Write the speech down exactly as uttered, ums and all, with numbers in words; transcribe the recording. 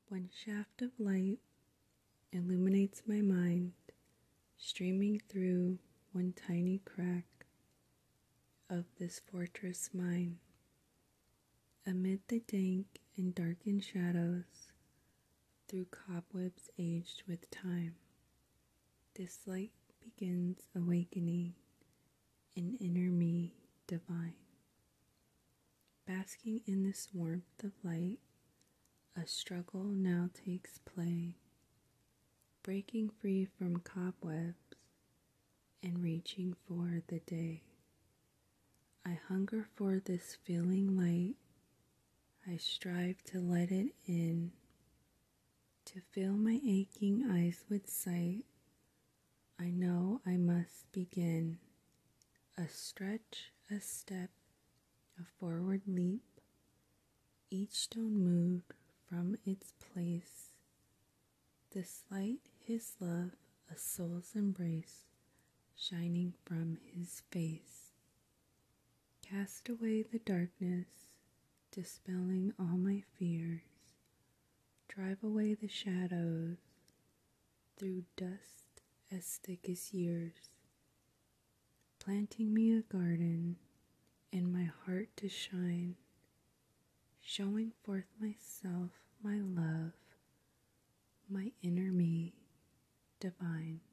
One shaft of light illuminates my mind, streaming through one tiny crack of this fortress mine. Amid the dank and darkened shadows, through cobwebs aged with time, this light begins awakening an inner me divine. Basking in this warmth of light, a struggle now takes play, breaking free from cobwebs and reaching for the day. I hunger for this feeling light, I strive to let it in, to fill my aching eyes with sight. I know I must begin, a stretch, a step, a forward leap, each stone moved from its place. This light, his love, a soul's embrace, shining from his face. Cast away the darkness, dispelling all my fears. Drive away the shadows, through dust as thick as years. Planting me a garden, in my heart to shine, showing forth myself, my love, my inner me divine.